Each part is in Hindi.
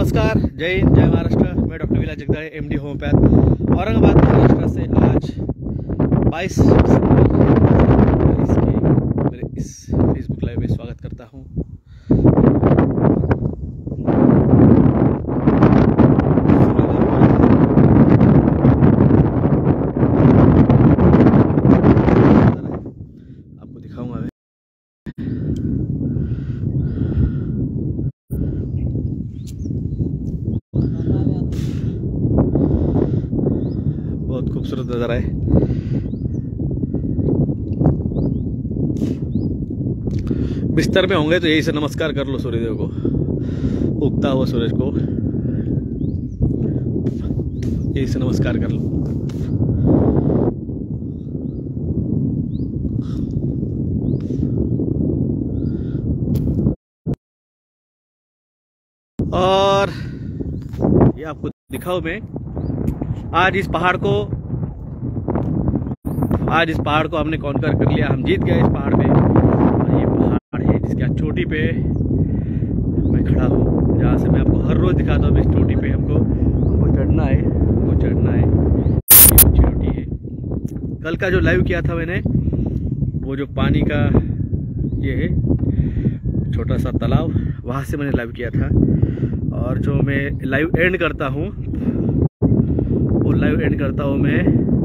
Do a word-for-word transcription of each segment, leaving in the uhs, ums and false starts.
नमस्कार, जय हिंद, जय महाराष्ट्र। मैं doctor Vilas Jagdale, MD homeopath, Aurangabad Maharashtra से। आज बाईस इसके मेरे इस फेसबुक लाइव में स्वागत करता हूँ। आपको दिखाऊंगा मैं। बहुत खूबसूरत नज़ारा है। बिस्तर में होंगे तो यही से नमस्कार कर लो सूर्यदेव को, उगता हुआ सूरज को यही से नमस्कार कर लो। और ये आपको दिखाऊं मैं, आज इस पहाड़ को आज इस पहाड़ को हमने कॉन्कर कर लिया। हम जीत गए इस पहाड़ पे। और ये पहाड़ है जिसकी आज चोटी पे मैं खड़ा हूँ, जहाँ से मैं आपको हर रोज दिखाता हूँ। इस चोटी पे हमको हमको चढ़ना है हमको चढ़ना है ये ऊंची चोटी है। कल का जो लाइव किया था मैंने, वो जो पानी का ये है छोटा सा तालाब, वहाँ से मैंने लाइव किया था। और जो मैं लाइव एंड करता हूँ वो लाइव एंड करता हूँ मैं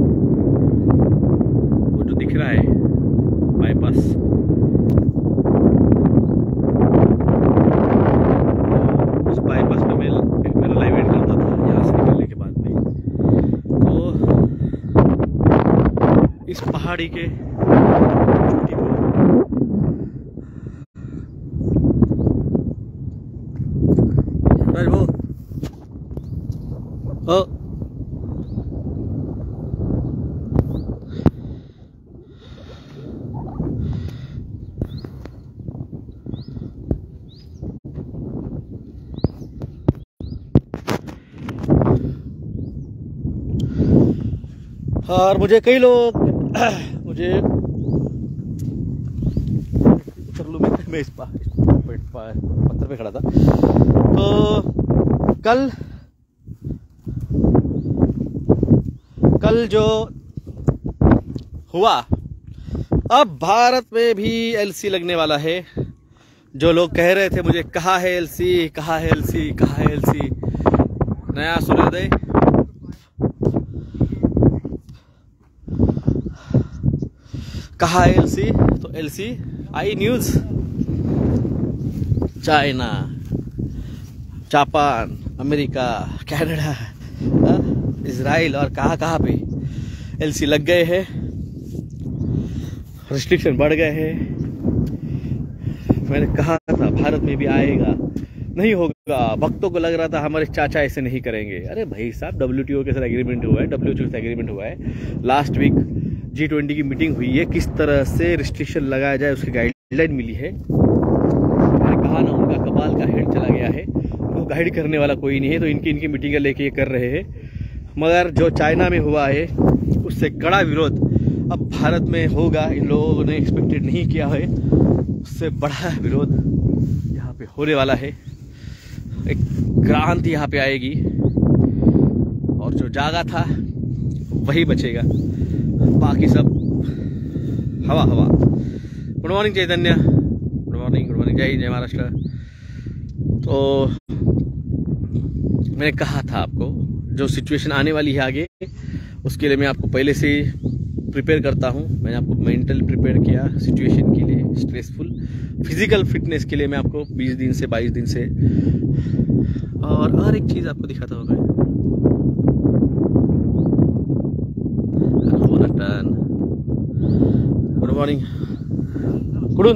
वो जो दिख रहा है बाईपास, उस बाईपास पे मैं मेरा लाइव एंड करता था यहाँ से निकलने के बाद में। तो इस पहाड़ी के चोटी को वो ओ और मुझे कई लोग मुझे कर लूँ मैं मैं इस पत्थर पे खड़ा था। तो कल कल जो हुआ, अब भारत में भी एलसी लगने वाला है। जो लोग कह रहे थे मुझे कहाँ है एलसी, कहाँ है एलसी, कहाँ है एलसी, नया सूर्योदय कहाँ है एलसी, तो एलसी आई news. China, Japan, America, Canada, Israel और कहाँ कहाँ पे एलसी लग गए हैं, रिस्ट्रिक्शन बढ़ गए हैं। मैंने कहा था भारत में भी आएगा, नहीं होगा। भक्तों को लग रहा था हमारे चाचा ऐसे नहीं करेंगे। अरे भाई साहब, डब्ल्यूटीओ के साथ एग्रीमेंट हुआ है, डब्ल्यूटीओ के साथ एग्रीमेंट हुआ है। लास्ट वीक जी ट्वेंटी की मीटिंग हुई है, किस तरह से रिस्ट्रिक्शन लगाया जाए उसकी गाइडलाइन मिली है। मैंने कहा ना, उनका कपाल का हेड चला गया है, वो गाइड करने वाला कोई नहीं है, तो इनकी इनकी मीटिंग लेके ये कर रहे हैं। मगर जो चाइना में हुआ है उससे कड़ा विरोध अब भारत में होगा। इन लोगों ने एक्सपेक्टेड नहीं किया है, उससे बड़ा विरोध यहाँ पे होने वाला है। एक क्रांति यहाँ पे आएगी और जो जागा था वही बचेगा, बाकी सब हवा हवा। Good morning Chaitanya, good morning, good morning, जय हिंद, जय महाराष्ट्र। तो मैंने कहा था आपको जो सिचुएशन आने वाली है आगे, उसके लिए मैं आपको पहले से प्रिपेयर करता हूँ। मैंने आपको मेंटल प्रिपेयर किया सिचुएशन के लिए, स्ट्रेसफुल फिजिकल फिटनेस के लिए मैं आपको बीस दिन से बाईस दिन से। और और एक चीज़ आपको दिखाता हूँ मैं, गुड मॉर्निंग, गुड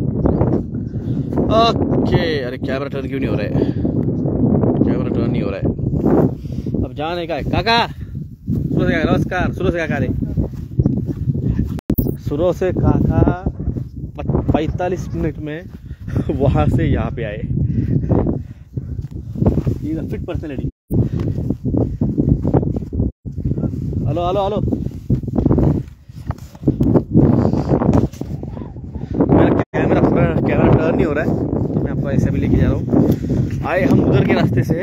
ओके। अरे कैमरा टर्न क्यों नहीं हो रहा है, कैमरा टर्न नहीं हो रहा है। अब जाने का है काका, सुरो से काका, नमस्कार। सुरो से काका, रे सुरो से काका पैंतालीस मिनट में वहां से यहाँ पे आए। Fit personality. Hello hello hello, मेरा कैमरा कैमरा टर्न नहीं हो रहा है, तो मैं आपको थोड़ा ऐसे भी लेके जा रहा हूँ। आए हम उधर के रास्ते से,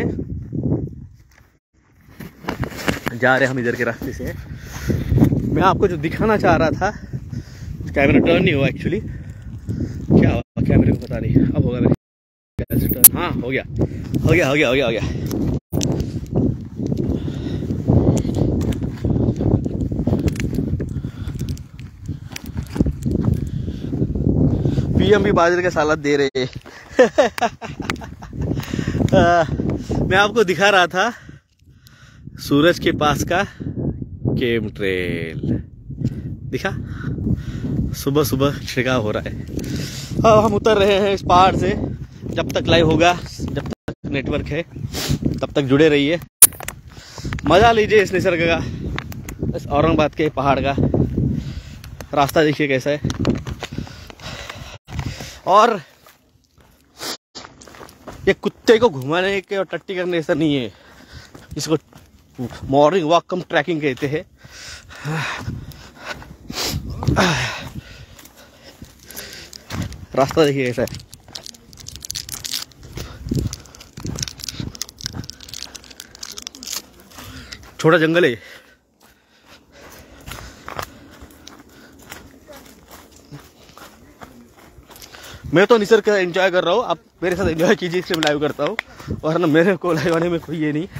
जा रहे हम इधर के रास्ते से। मैं आपको जो दिखाना चाह रहा था, कैमरा टर्न नहीं हुआ एक्चुअली, क्या हुआ कैमरे को पता नहीं, अब होगा मेरे टर्न। हाँ हो गया हो गया हो गया हो गया हो गया पीएम भी बाजरे के सालाद दे रहे मैं आपको दिखा रहा था सूरज के पास का केम ट्रेल, दिखा सुबह सुबह छिड़काव हो रहा है। अब हम उतर रहे हैं इस पहाड़ से। जब तक लाइव होगा, जब तक नेटवर्क है, तब तक जुड़े रहिए, मजा लीजिए इस निसर्ग का, इस औरंगाबाद के पहाड़ का। रास्ता देखिए कैसा है। और ये कुत्ते को घुमाने के और टट्टी करने ऐसा नहीं है, इसको मॉर्निंग वॉक कम ट्रैकिंग कहते हैं। रास्ता देखिए कैसा है। छोटा जंगल है। मैं तो निसर्ग का एंजॉय कर रहा हूँ, आप मेरे साथ एंजॉय कीजिए, इसलिए लाइव करता हूँ। और ना मेरे को लाइव आने में कोई ये नहीं।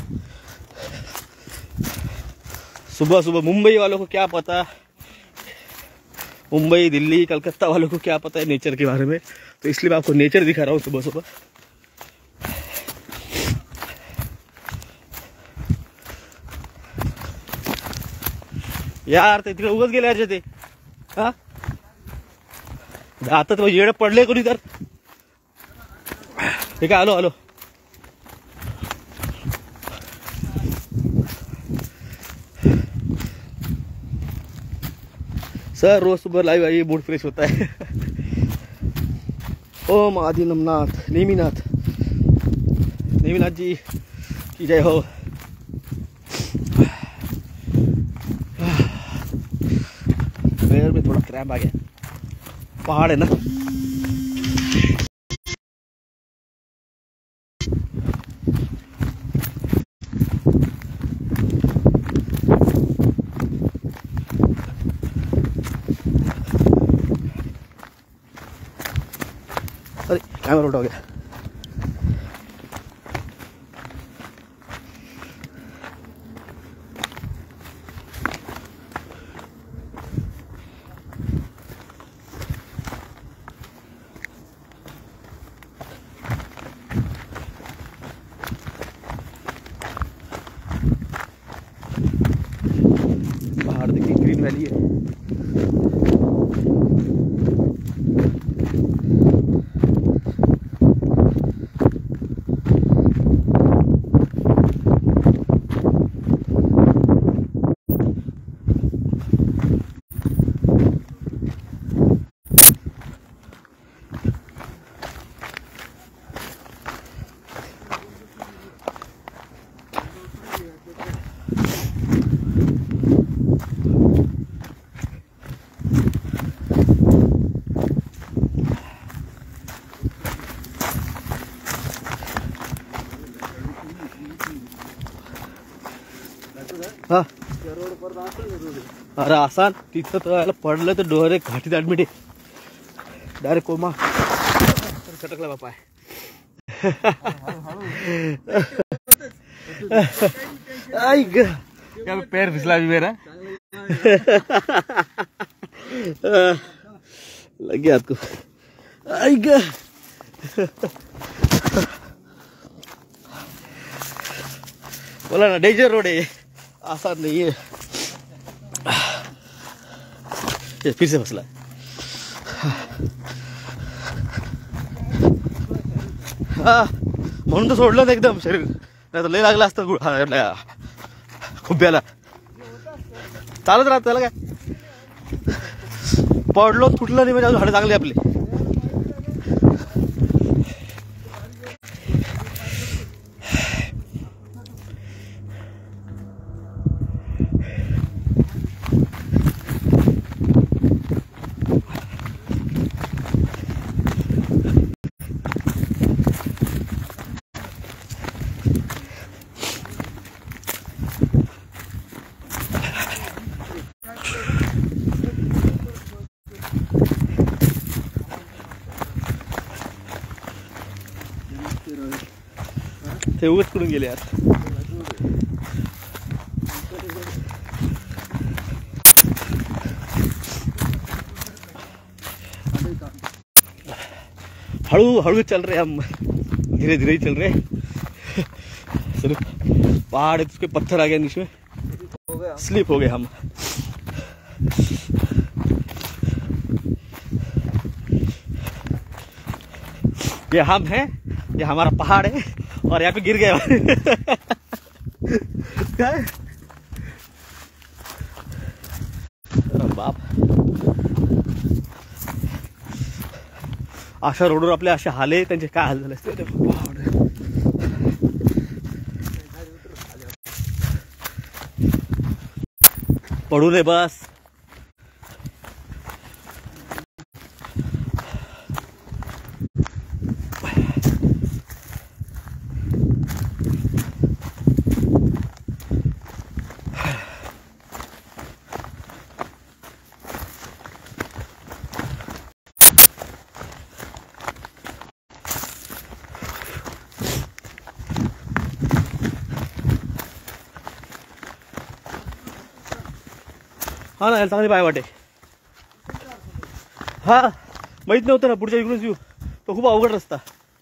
सुबह सुबह मुंबई वालों को क्या पता, मुंबई दिल्ली कलकत्ता वालों को क्या पता है नेचर के बारे में, तो इसलिए मैं आपको नेचर दिखा रहा हूँ सुबह सुबह। यार ते तिकडे उगाच गेले यार ते, हा आता तो येड पडले कोणी तर। ठीक आहे, आलो आलो। सर रोज सुबह लाइव आइए, मूड फ्रेश होता है। ओम आदि नमनाथ नेमीनाथ नेमीनाथ जी की जय हो। पैर में थोड़ा क्रैम्प आ गया, पहाड़ है ना। अरे कैमरा उल्टा हो गया। पहाड़ देखिए, ग्रीन वैली है। हा अरे आसान तिथं तर यायला पडलं तर डायरेक्ट घाटीत ऍडमिट आहे, डायरेक्ट कोमा सटकला बापा। आई ग क्या पैर फिसला भी मेरा। लग गया आपको। आई ग बोला ना डेंजर रोड है, आसान नहीं है। ये फिर से फसला है। म्हणून तर सोडलं एकदम शरीर, नाही तर लय लागलं असतं खुब्याला। चालत राहत त्याला काय, पडलो तुटलं नाही म्हणजे हाडं चांगली आपली। ते उगाच कुठून गेले यार. हड़ू हड़ू चल रहे हम, धीरे धीरे ही चल रहे. सिर्फ पहाड़ है, उसके पत्थर आ गए नीचे में, स्लिप हो गए हम. ये हम हैं, ये हमारा पहाड़ है और यहाँ पे गिर गए. क्या है? बाप, अशा रोडवर आपले असे हाले, त्यांचे काय हाल झाले असते. पडू नये बस. हा ना, याला चांगली पाय वाटे. हा माहित नव्हतं ना, पुढच्या इकडूनच येऊ. तो खूप अवघड रस्ता.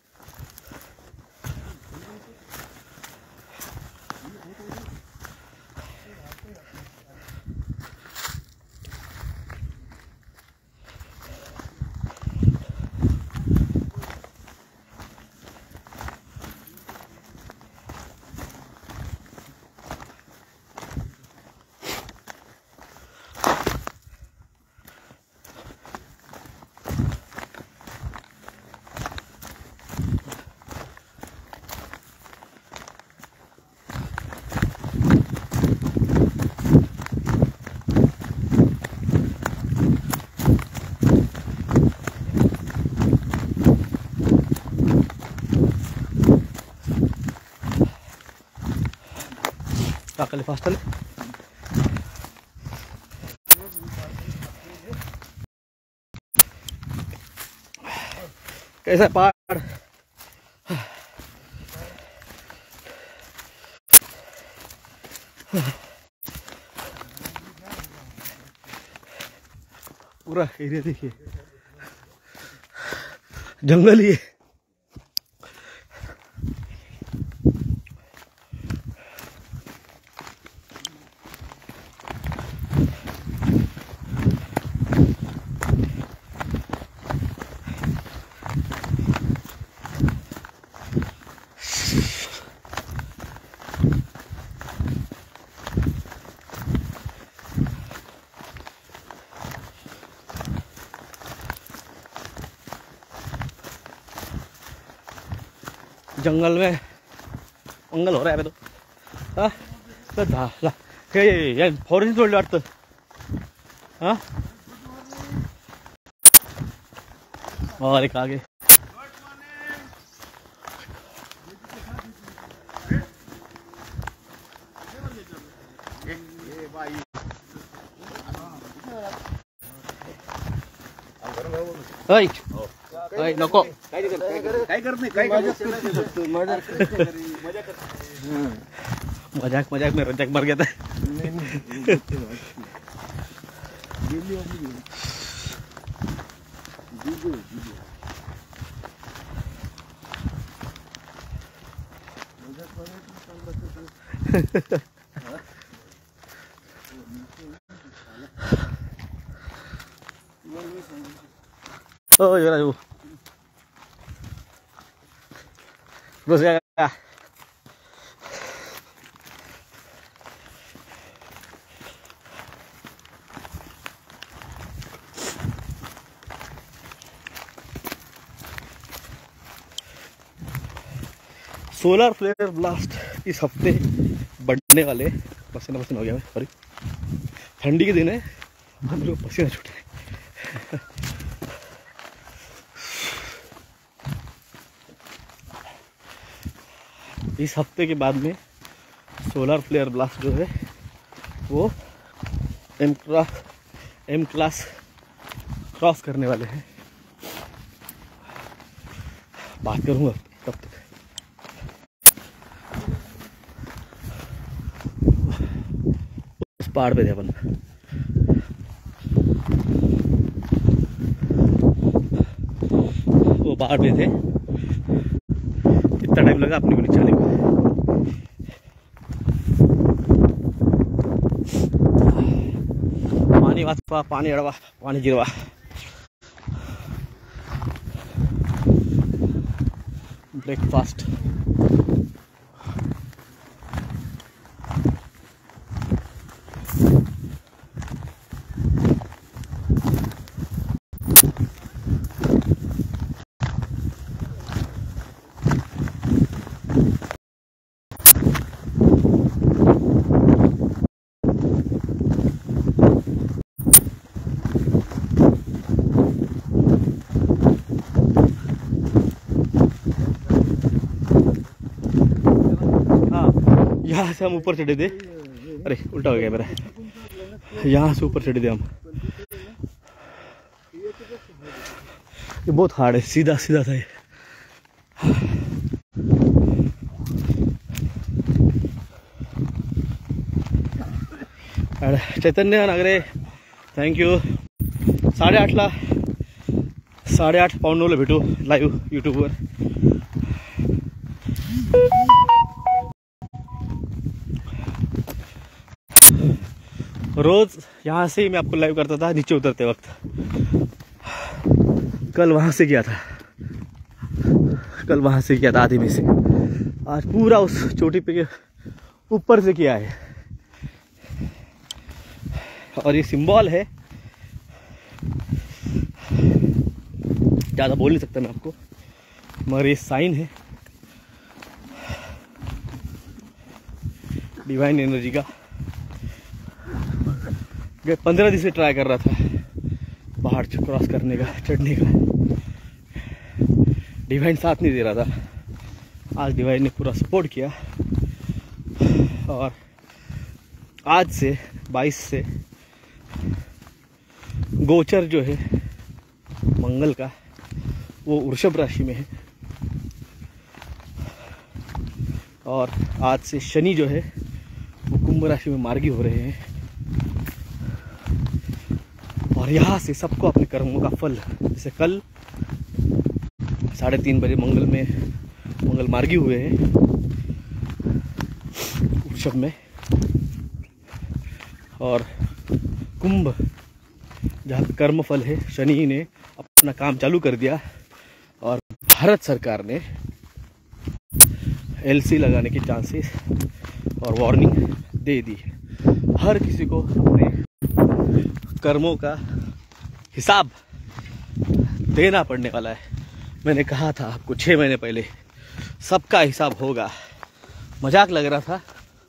टाकले फास्ट आले. कैसा पहाड़. पूरा एरिया देखिए, जंगल ही है. जंगल में मंगल हो रहा है तो. हा ला हे फॉरेस्ट सोडलं वाटतं. हा और एक आगे. ओय ओय नको, काय करत नाही, काय मजाक मजाक में रजाक मर गया था. Oh iya lah, terus ya. Solar flare blast इस हफ्ते बढ़ने वाले. पसीना पसीना हो गया मैं, सॉरी. ठंडी के दिन है, हम लोग पसीना छूट रहे. इस हफ्ते के बाद में सोलर फ्लेयर ब्लास्ट जो है वो M class M class cross करने वाले हैं. बात करूँगा तब तक. पहाड़ पे थे अपन। वो पहाड़ पे थे, इतना टाइम लगा अपने को नीचे आने को। पानी वाचवा, पानी अड़वा, पानी गिरवा। ब्रेकफास्ट यहाँ से हम ऊपर चढ़े थे। अरे उल्टा हो गया मेरा। यहाँ से ऊपर चढ़े थे हम। ये बहुत हार्ड है, सीधा सीधा था ये। चैतन्य नगरे थँक यू। साडे आठला साडे आठ पाऊण नऊला भेटू लाईव्ह यूट्यूबवर। रोज यहाँ से ही मैं आपको लाइव करता था नीचे उतरते वक्त। कल वहाँ से किया था, कल वहाँ से किया था आधी में से। आज पूरा उस चोटी पे के ऊपर से किया है। और ये सिंबल है, ज़्यादा बोल नहीं सकता मैं आपको, मगर ये साइन है डिवाइन एनर्जी का। पंद्रह दिन से ट्राई कर रहा था पहाड़ क्रॉस करने का, चढ़ने का। डिवाइन साथ नहीं दे रहा था। आज डिवाइन ने पूरा सपोर्ट किया। और आज से बाईस से गोचर जो है मंगल का, वो वृषभ राशि में है। और आज से शनि जो है वो कुंभ राशि में मार्गी हो रहे हैं। और यहाँ से सबको अपने कर्मों का फल, जैसे कल साढ़े तीन बजे मंगल में मंगल मार्गी हुए हैं वृषभ में। और कुंभ जहाँ पे कर्म फल है, शनि ने अपना काम चालू कर दिया। और भारत सरकार ने एलसी लगाने की चांसेस और वार्निंग दे दी। हर किसी को अपने कर्मों का हिसाब देना पड़ने वाला है। मैंने कहा था आपको छः महीने पहले, सबका हिसाब होगा। मजाक लग रहा था,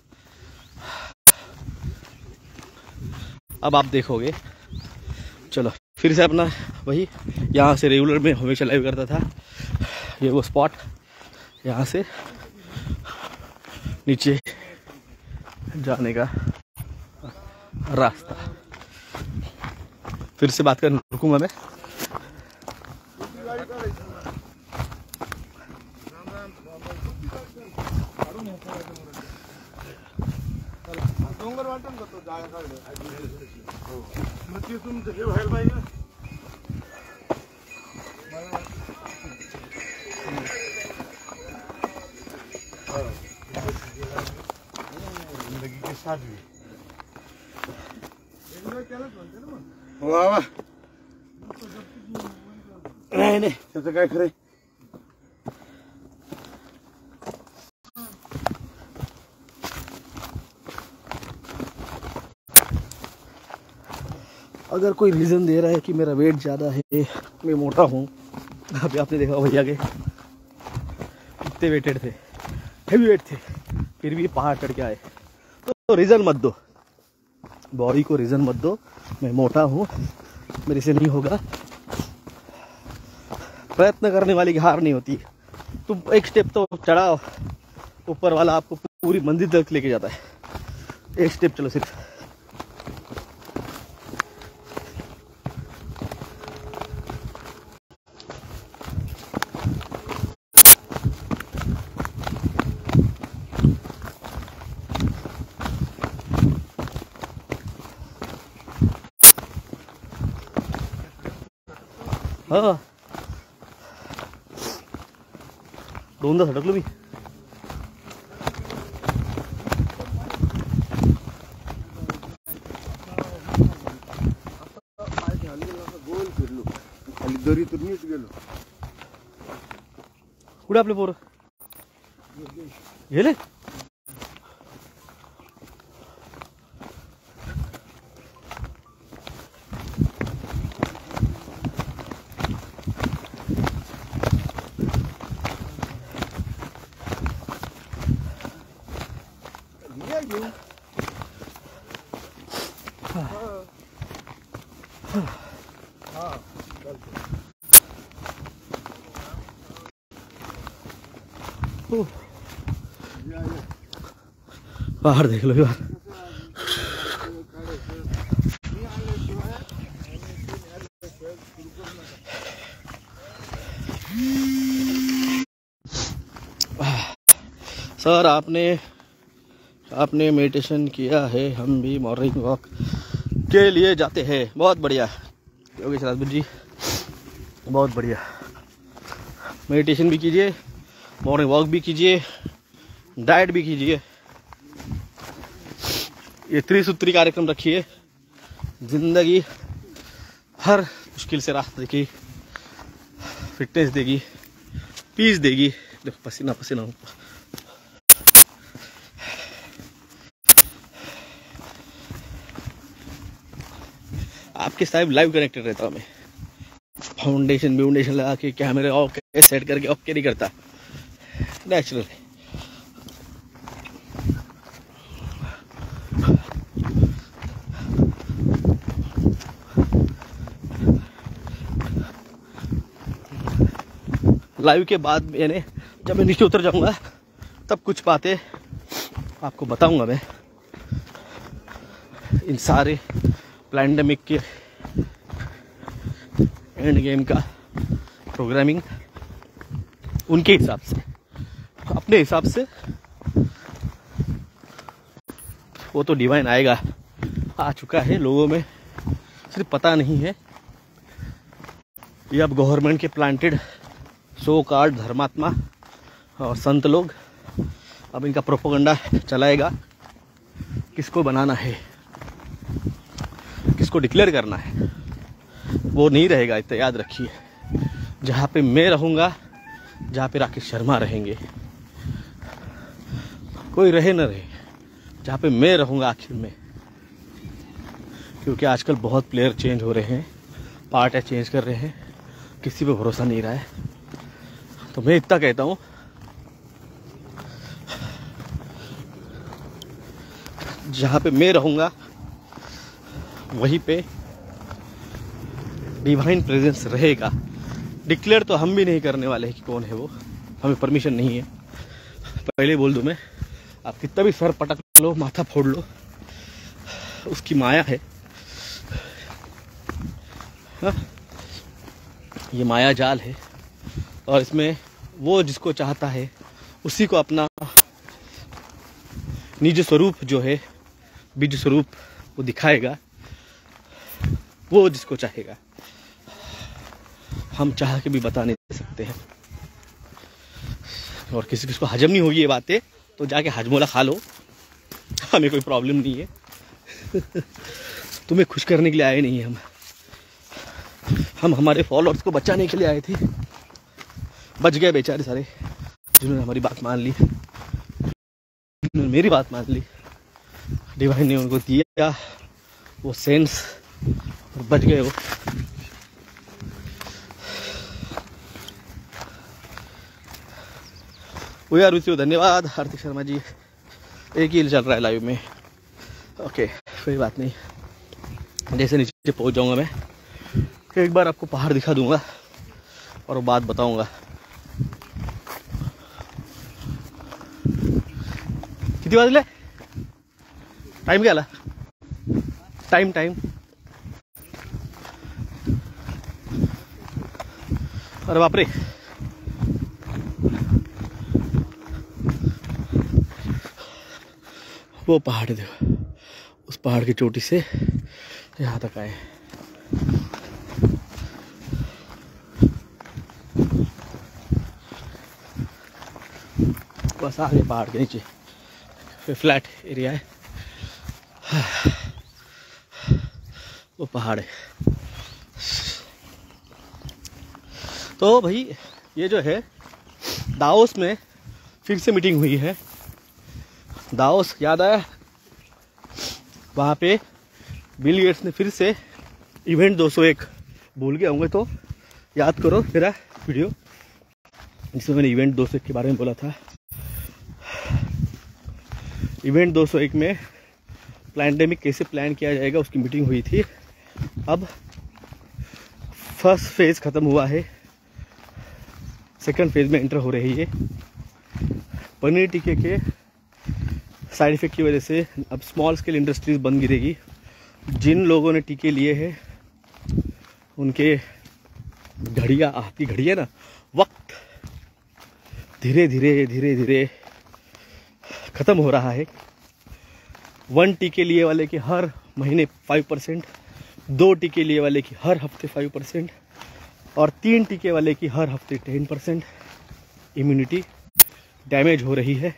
अब आप देखोगे। चलो फिर से अपना वही, यहाँ से रेगुलर में हमेशा लाइव करता था। ये वो स्पॉट, यहाँ से नीचे जाने का रास्ता। फिर से बात करने रुकूंगा मैं। जिंदगी के साथ भी वाह नहीं नहीं त्याचं काय खरं. अगर कोई रीज़न दे रहा है कि मेरा वेट ज़्यादा है, मैं मोटा हूँ, अभी आपने देखा भैया के कितने वेटेड थे, हैवी वेट थे, फिर भी पहाड़ चढ़ के आए, तो रीज़न मत दो, बॉडी को रीज़न मत दो। मैं मोटा हूँ, मेरे से नहीं होगा। प्रयत्न करने वाली की हार नहीं होती। तुम एक स्टेप तो चढ़ाओ, ऊपर वाला आपको पूरी मंजिल तक लेके जाता है। एक स्टेप चलो सिर्फ। हा दोनदा सटकलो मी. गोल फिरलो खाली दरीतून नीट गेलो. कुठे आपले पोरं गेले? बाहर देख लो यार. सर आपने आपने मेडिटेशन किया है, हम भी मॉर्निंग वॉक के लिए जाते हैं. बहुत बढ़िया योगेश राजपूत जी, बहुत बढ़िया. मेडिटेशन भी कीजिए, मॉर्निंग वॉक भी कीजिए, डाइट भी कीजिए. ये त्रिसूत्री कार्यक्रम रखिए. जिंदगी हर मुश्किल से राहत देगी, फिटनेस देगी, पीस देगी. पसीना पसीना हो. आपके साथ लाइव कनेक्टेड रहता हूँ मैं. फाउंडेशन ब्यूंडेशन लगा के कैमरे ऑफ सेट करके ऑफ नहीं करता, नेचुरल है. लाइव के बाद मैंने जब मैं नीचे उतर जाऊंगा तब कुछ बातें आपको बताऊंगा मैं. इन सारे पैंडेमिक के एंड गेम का प्रोग्रामिंग उनके हिसाब से, अपने हिसाब से. वो तो डिवाइन आएगा, आ चुका है लोगों में, सिर्फ पता नहीं है. ये अब गवर्नमेंट के प्लांटेड सो कार्ड धर्मात्मा और संत लोग अब इनका प्रोपोगंडा चलाएगा. किसको बनाना है, किसको डिक्लेयर करना है, वो नहीं रहेगा. इतना याद रखिए. जहाँ पे मैं रहूँगा, जहाँ पे राकेश शर्मा रहेंगे, कोई रहे न रहे, जहाँ पे मैं रहूँगा आखिर में. क्योंकि आजकल बहुत प्लेयर चेंज हो रहे हैं, पार्ट चेंज कर रहे हैं, किसी पे भरोसा नहीं रहा है. तो मैं इतना कहता हूँ, जहाँ पे मैं रहूँगा वहीं पे डिवाइन प्रेजेंस रहेगा. डिक्लेयर तो हम भी नहीं करने वाले हैं कि कौन है वो, हमें परमिशन नहीं है. पहले बोल दूं मैं, आप कितना भी सर पटक लो, माथा फोड़ लो, उसकी माया है. हा? ये माया जाल है और इसमें वो जिसको चाहता है उसी को अपना निज स्वरूप जो है, बीज स्वरूप वो दिखाएगा, वो जिसको चाहेगा. हम चाह के भी बता नहीं दे सकते हैं. और किसी किसी को हजम नहीं होगी ये बातें तो जाके हजमोला खा लो, हमें कोई प्रॉब्लम नहीं है. तुम्हें खुश करने के लिए आए नहीं हैं हम. हम हमारे फॉलोअर्स को बचाने के लिए आए थे. बच गए बेचारे सारे, जिन्होंने हमारी बात मान ली, जिन्होंने मेरी बात मान ली. डिवाइन ने उनको दिया वो सेंस और बच गए वो. वो यार उसी धन्यवाद हार्दिक शर्मा जी. एक ही चल रहा है लाइव में. ओके कोई बात नहीं. जैसे नीचे पहुंच जाऊंगा मैं, एक बार आपको पहाड़ दिखा दूंगा और वो बात बताऊंगा. कितनी बात ले टाइम क्या ला टाइम टाइम अरे बाप रे. वो पहाड़ देखो, उस पहाड़ की चोटी से यहाँ तक आए. बस आ गए पहाड़ के नीचे, फिर फ्लैट एरिया है, वो पहाड़ है। तो भाई ये जो है दाओस में फिर से मीटिंग हुई है। दाओस याद आया, वहाँ पे बिल गेट्स ने फिर से इवेंट दो सौ एक, भूल गए होंगे तो याद करो मेरा वीडियो जिसमें मैंने इवेंट दो सौ एक के बारे में बोला था। इवेंट दो सौ एक में पैंडेमिक कैसे प्लान किया जाएगा उसकी मीटिंग हुई थी। अब फर्स्ट फेज ख़त्म हुआ है, सेकंड फेज में एंटर हो रही है। पनीर टीके के साइड इफेक्ट की वजह से अब स्मॉल स्केल इंडस्ट्रीज बंद गिरेगी। जिन लोगों ने टीके लिए हैं उनके घड़ियाँ, आपकी घड़ियाँ ना, वक्त धीरे धीरे धीरे धीरे ख़त्म हो रहा है। वन टीके लिए वाले के हर महीने फाइव परसेंट, दो टीके लिए वाले की हर हफ्ते फाइव परसेंट और तीन टीके वाले की हर हफ्ते टेन परसेंट इम्यूनिटी डैमेज हो रही है।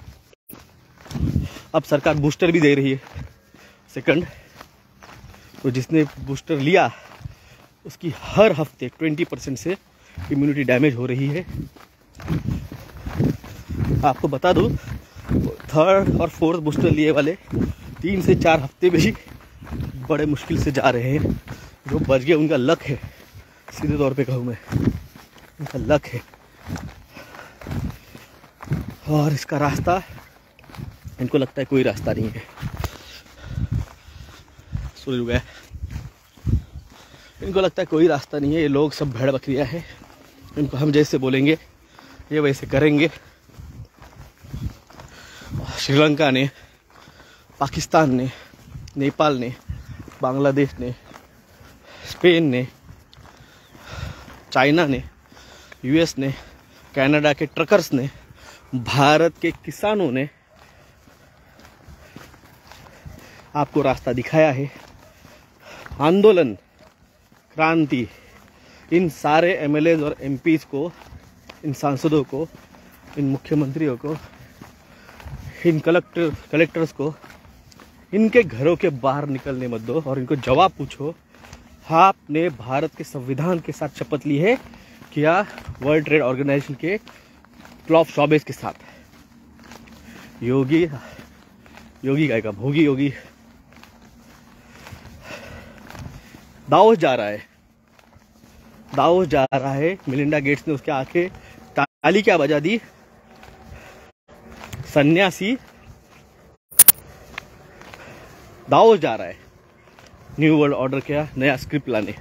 अब सरकार बूस्टर भी दे रही है सेकंड, तो जिसने बूस्टर लिया उसकी हर हफ्ते ट्वेंटी परसेंट से इम्यूनिटी डैमेज हो रही है। आपको बता दूं, थर्ड और फोर्थ बूस्टर लिए वाले तीन से चार हफ्ते में ही बड़े मुश्किल से जा रहे हैं। जो बच गए उनका लक है, सीधे तौर पे कहूँ मैं, उनका लक है। और इसका रास्ता इनको लगता है कोई रास्ता नहीं है। सूरज उगा है, इनको लगता है कोई रास्ता नहीं है। ये लोग सब भेड़ बकरियां हैं, इनको हम जैसे बोलेंगे ये वैसे करेंगे। श्रीलंका ने, पाकिस्तान ने, नेपाल ने, बांग्लादेश ने, स्पेन ने, चाइना ने, यूएस ने, कनाडा के ट्रकर्स ने, भारत के किसानों ने आपको रास्ता दिखाया है। आंदोलन, क्रांति, इन सारे एमएलएज और एमपीज को, इन सांसदों को, इन मुख्यमंत्रियों को, इन कलेक्टर कलेक्टर्स को इनके घरों के बाहर निकलने मत दो और इनको जवाब पूछो। आपने भारत के संविधान के साथ शपथ ली है क्या वर्ल्ड ट्रेड ऑर्गेनाइजेशन के क्लॉफ शॉबेज के साथ? योगी योगी का भोगी योगी दाओस जा रहा है, दाओस जा रहा है। मिलिंडा गेट्स ने उसके आके ताली क्या बजा दी, सन्यासी दाओस जा रहा है न्यू वर्ल्ड ऑर्डर का नया स्क्रिप्ट लाने।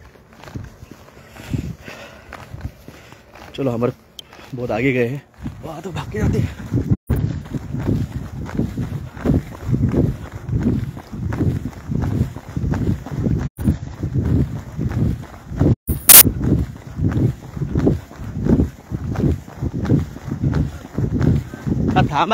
चलो हमारे बहुत आगे गए हैं, वहां तो भाग के जाते हैं। थांबा,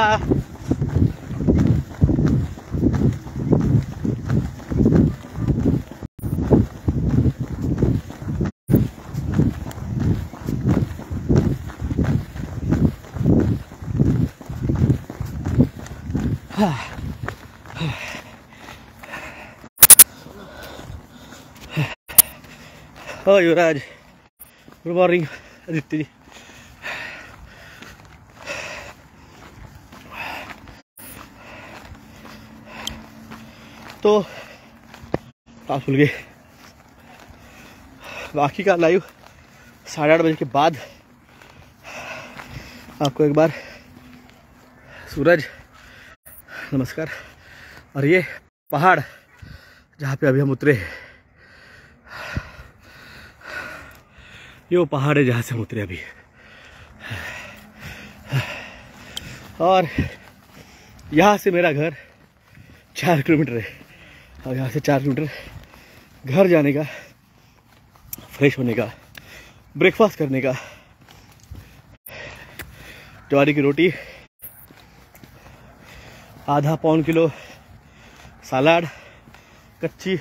ओ युवराज, गुड मॉर्निंग आदित्य जी। तो आप भूल गए, बाकी का लाइव साढ़े आठ बजे के बाद आपको एक बार सूरज नमस्कार। और ये पहाड़ जहाँ पे अभी हम उतरे, ये वो पहाड़ है जहाँ से हम उतरे अभी। और यहाँ से मेरा घर चार किलोमीटर है और यहाँ से चार किलोमीटर घर जाने का, फ्रेश होने का, ब्रेकफास्ट करने का, ज्वारी की रोटी, आधा पौन किलो सलाद, कच्ची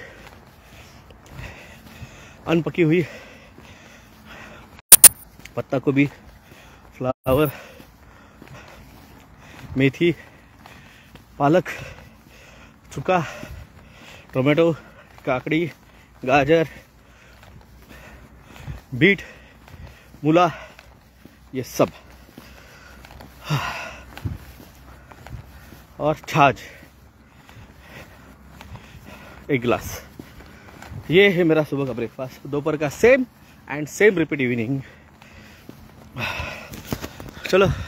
अनपकी हुई पत्ता गोभी, फ्लावर, मेथी, पालक, चुका, टोमेटो, काकड़ी, गाजर, बीट, मूला, ये सब, और छाछ एक गिलास। ये है मेरा सुबह का ब्रेकफास्ट। दोपहर का same and same repeat evening. चलो